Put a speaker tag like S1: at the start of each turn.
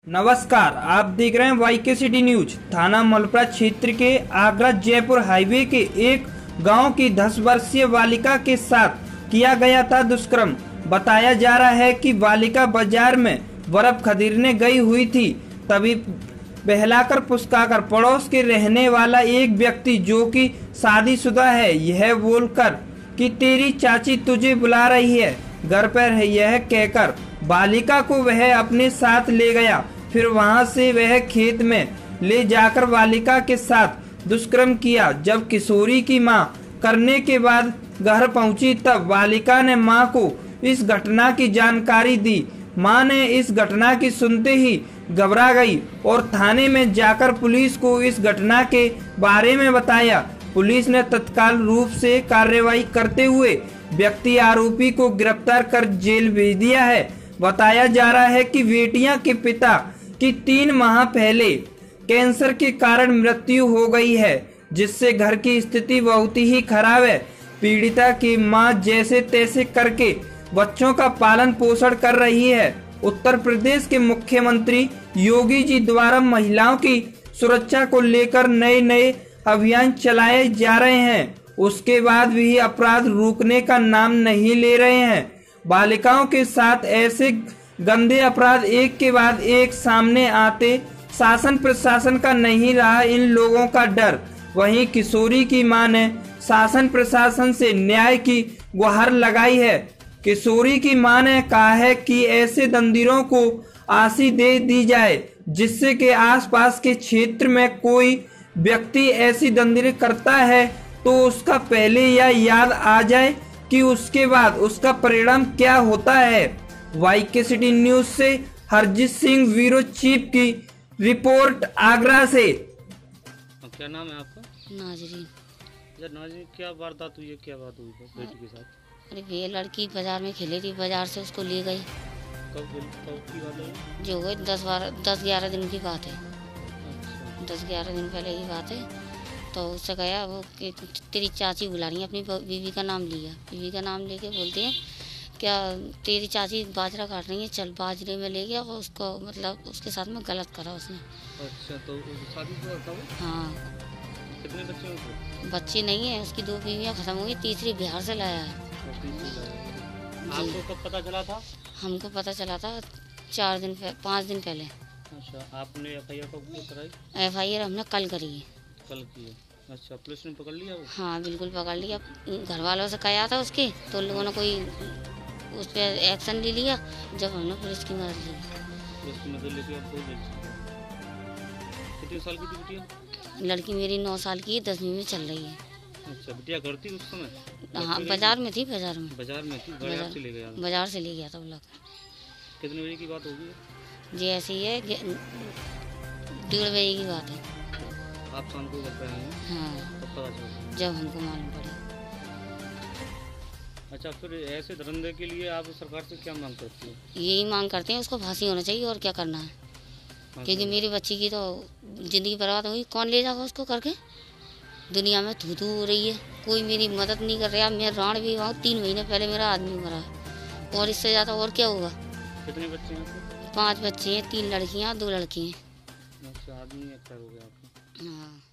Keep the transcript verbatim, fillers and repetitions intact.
S1: नमस्कार, आप देख रहे हैं वाई के सिटी न्यूज। थाना मलपुरा क्षेत्र के आगरा जयपुर हाईवे के एक गांव की दस वर्षीय बालिका के साथ किया गया था दुष्कर्म। बताया जा रहा है कि बालिका बाजार में बर्फ खरीदने गई हुई थी, तभी बहलाकर पुचकाकर पड़ोस के रहने वाला एक व्यक्ति जो कि शादीशुदा है, यह बोलकर कि तेरी चाची तुझे बुला रही है, घर पर है, यह कहकर बालिका को वह अपने साथ ले गया। फिर वहां से वह खेत में ले जाकर बालिका के साथ दुष्कर्म किया। जब किशोरी की मां करने के बाद घर पहुंची, तब बालिका ने मां को इस घटना की जानकारी दी। मां ने इस घटना की सुनते ही घबरा गई और थाने में जाकर पुलिस को इस घटना के बारे में बताया। पुलिस ने तत्काल रूप से कार्रवाई करते हुए व्यक्ति आरोपी को गिरफ्तार कर जेल भेज दिया है। बताया जा रहा है कि बेटियां के पिता की तीन माह पहले कैंसर के कारण मृत्यु हो गई है, जिससे घर की स्थिति बहुत ही खराब है। पीड़िता की मां जैसे तैसे करके बच्चों का पालन पोषण कर रही है। उत्तर प्रदेश के मुख्यमंत्री योगी जी द्वारा महिलाओं की सुरक्षा को लेकर नए नए अभियान चलाए जा रहे हैं, उसके बाद भी अपराध रुकने का नाम नहीं ले रहे हैं। बालिकाओं के साथ ऐसे गंदे अपराध एक के बाद एक सामने आते शासन प्रशासन का नहीं रहा इन लोगों का डर। वहीं किशोरी की मां ने शासन प्रशासन से न्याय की गुहार लगाई है। किशोरी की मां ने कहा है कि ऐसे दंदिरों को फांसी दे दी जाए, जिससे कि आसपास के क्षेत्र में कोई व्यक्ति ऐसी दंदिरें करता है तो उसका पहले यह याद आ जाए कि उसके बाद उसका परिणाम क्या होता है। वाई के सिटी न्यूज से हरजीत सिंह ब्यूरो चीफ की रिपोर्ट आगरा से।
S2: क्या नाम है आपका?
S3: नाजरीन।
S2: यार नाजरीन, क्या वारदात हुई है, क्या बात हुई है बेटी के साथ?
S3: अरे ये लड़की बाजार में खेली थी, बाजार से उसको ले गई।
S2: कब कब की बात है?
S3: जो हुई दस बारह दस ग्यारह दिन की बात है।
S2: अच्छा।
S3: दस ग्यारह दिन पहले की बात है। तो उससे गया वो कि तेरी चाची बुला रही है, अपनी बीवी का नाम लिया। बीवी का नाम लेके बोलते हैं क्या तेरी चाची बाजरा काट रही है, चल बाजरे में ले गया और उसको मतलब उसके साथ में गलत करा उसने।
S2: अच्छा, तो शादी हुआ था वो?
S3: हाँ।
S2: कितने बच्चे हैं उसको?
S3: बच्चे नहीं है, उसकी दो बीवियाँ खत्म हो गई, तीसरी बिहार से लाया है।
S2: आपको कब पता चला था?
S3: हमको पता चला था चार दिन पाँच दिन पहले।
S2: अच्छा, आपने एफ आई आर कब कराई?
S3: एफ आई आर हमने कल करी है।
S2: कल की है? अच्छा, पुलिस ने पकड़ लिया वो?
S3: हाँ बिल्कुल पकड़ लिया। घर वालों से कहा था उसके, तो लोगों ने कोई उस पर एक्शन ले लिया। जब हमने पुलिस की मदद ली,
S2: पुलिस की मदद लेके आपको कितने साल की थी बिटिया?
S3: लड़की मेरी नौ साल की है, दसवीं में चल रही है।
S2: अच्छा, बिटिया घर थी उस समय?
S3: हाँ बाजार में थी। बाजार में
S2: बाजार में थी, बाजार से ले गया?
S3: बाजार से ले गया था वो लोग।
S2: कितने बजे की बात होगी?
S3: जी ऐसी है, डेढ़ बजे की बात है।
S2: आप शाम को घर पे आए हैं?
S3: हाँ,
S2: तब पता चला
S3: जब हमको मालूम पड़ा।
S2: अच्छा, फिर ऐसे धंधे के लिए आप सरकार से क्या मांग करती हो?
S3: यही मांग करते हैं उसको फांसी होना चाहिए, और क्या करना है, क्योंकि मेरी बच्ची की तो ज़िंदगी बर्बाद हुई। कौन ले जाएगा उसको करके? दुनिया में थू थू हो रही है, कोई मेरी मदद नहीं कर रहा। मैं राण भी वहाँ तीन महीने पहले मेरा आदमी मरा, और इससे ज़्यादा और क्या होगा।
S2: कितने बच्चे हैं?
S3: पाँच बच्चे हैं, तीन लड़कियाँ दो लड़के हैं।
S2: अच्छा, आदमी एक्सपायर हो गया आपका?
S3: हाँ।